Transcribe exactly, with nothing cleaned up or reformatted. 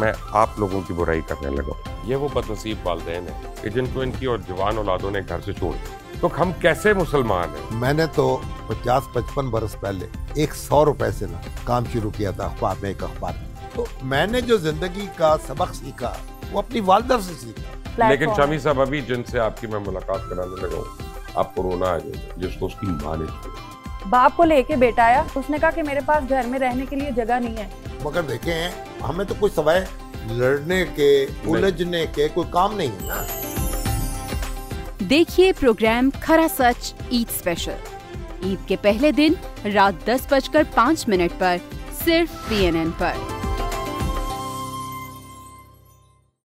मैं आप लोगों की बुराई करने लगा। ये वो बदनसीब वालिदैन है कि जिनको इनकी और जवान औलादों ने घर से छोड़ दिया। तो हम कैसे मुसलमान हैं? मैंने तो पचास पचपन बरस पहले एक सौ रुपए से ना काम शुरू किया था अखबार में, एक अखबार में। तो मैंने जो जिंदगी का सबक सीखा वो अपनी वालदा से सीखा। लेकिन शामी साहब, अभी जिनसे आपकी मैं मुलाकात कराने लगा हूँ, आपको रोना आ जाएगा जिसको उसकी माँ ने छोड़ा। बाप को लेके बेटा आया, उसने कहा कि मेरे पास घर में रहने के लिए जगह नहीं है। मगर देखें, हमें तो कोई सवाए लड़ने के उलझने के कोई काम नहीं है ना। देखिए प्रोग्राम खरा सच ईद स्पेशल ईद के पहले दिन रात दस बजकर पाँच मिनट पर सिर्फ पी एन एन पर।